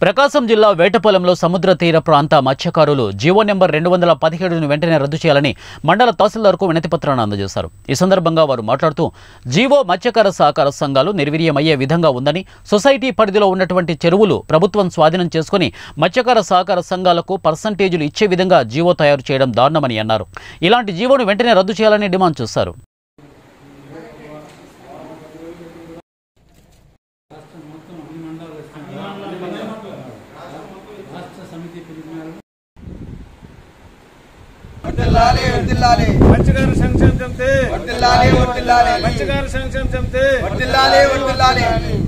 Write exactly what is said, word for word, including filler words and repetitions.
ప్రకాశం జిల్లా వేటపాలెంలో సముద్ర తీర ప్రాంత మత్స్యకారులు జీవో నెంబర్ రెండు వందల పదిహేడును వెంటనే రద్దు చేయాలని మండల తహసీల్దార్కు వినతిపత్రాన్ని అందజేశారు. ఈ సందర్భంగా వారు మాట్లాడుతూ జీవో మత్స్యకార సహకార సంఘాలు నిర్వీర్యమయ్యే విధంగా ఉందని, సొసైటీ పరిధిలో ఉన్నటువంటి చెరువులు ప్రభుత్వం స్వాధీనం చేసుకుని మత్స్యకార సహకార సంఘాలకు పర్సంటేజీలు ఇచ్చే విధంగా జీవో తయారు చేయడం దారుణమని అన్నారు. ఇలాంటి జీవోను వెంటనే రద్దు చేయాలని డిమాండ్ చేశారు. వర్తిల్లాలి వర్తిల్లాలి మత్స్యకార సంక్షేమ సమితి వర్తిల్లాలి వర్తిల్లాలి మత్స్యకార సంక్షేమ సమితి వర్తిల్లాలి వర్తిల్లాలి